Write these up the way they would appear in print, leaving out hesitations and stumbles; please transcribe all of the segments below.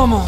Uomo,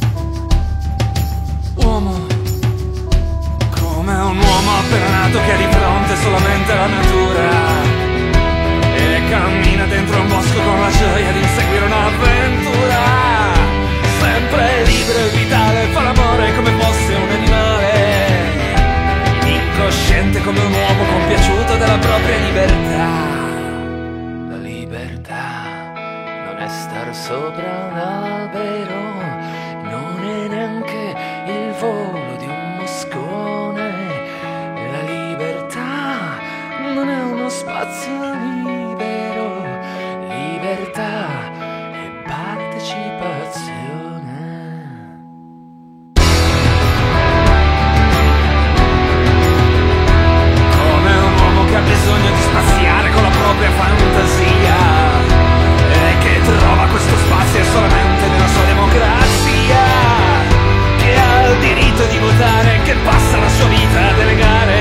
uomo, come un uomo appena nato che ha di fronte solamente la natura e cammina dentro un bosco con la gioia di inseguire un'avventura. Sempre libero e vitale, fa l'amore come fosse un animale, incosciente come un uomo compiaciuto della propria libertà. La libertà non è star sopra un albero, non è neanche il volo di un moscone. La libertà non è uno spazio libero, libertà è partecipazione. Come un uomo che ha bisogno di spaziare con la propria fantasia e che trova questo spazio solamente nella sua democrazia, che ha il diritto di votare, che passa la sua vita a delegare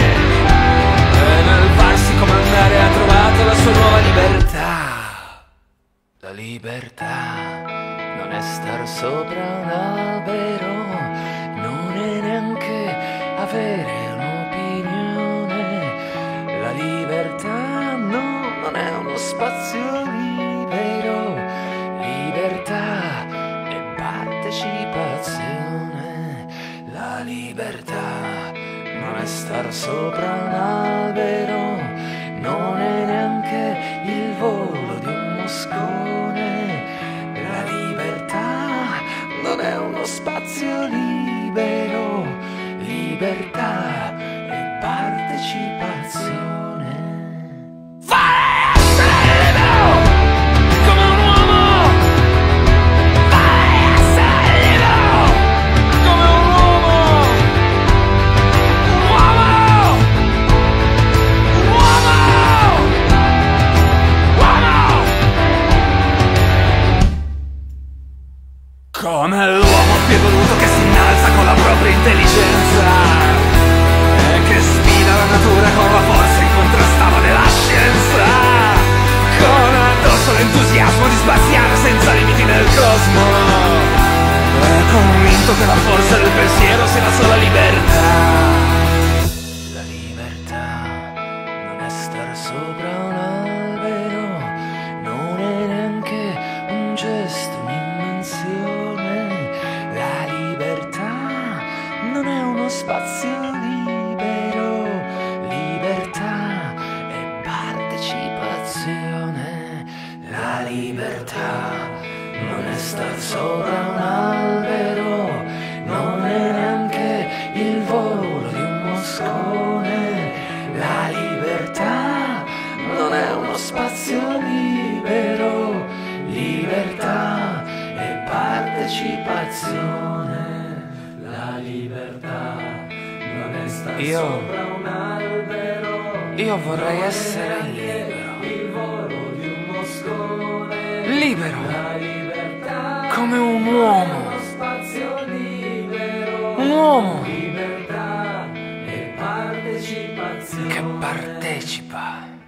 e nel farsi comandare ha trovato la sua nuova libertà. La libertà non è star sopra un albero, non è neanche avere un'opinione. La libertà no, non è uno spazio libero, libertà è partecipazione. La libertà non è star sopra un albero, non è neanche il volo di un moscone. La libertà non è uno spazio libero, libertà è partecipazione. Come l'uomo più evoluto che si innalza con la propria intelligenza e che sfida la natura con la forza incontrastabile della scienza, con addosso l'entusiasmo di spaziare senza limiti nel cosmo, è convinto che la forza del pensiero sia la sola libertà. La libertà non è star sopra un albero, non è neanche un gesto, un'invenzione. La libertà non è uno spazio libero, libertà è partecipazione. La libertà non è star sopra un albero, non è neanche il volo di un moscone. La libertà non è uno spazio libero, libertà è partecipazione. La libertà non è star sopra un albero, Io vorrei essere libero, il volo di un moscone. libero, La libertà come un uomo, uno spazio libero, un uomo libertà e partecipazione. che partecipa.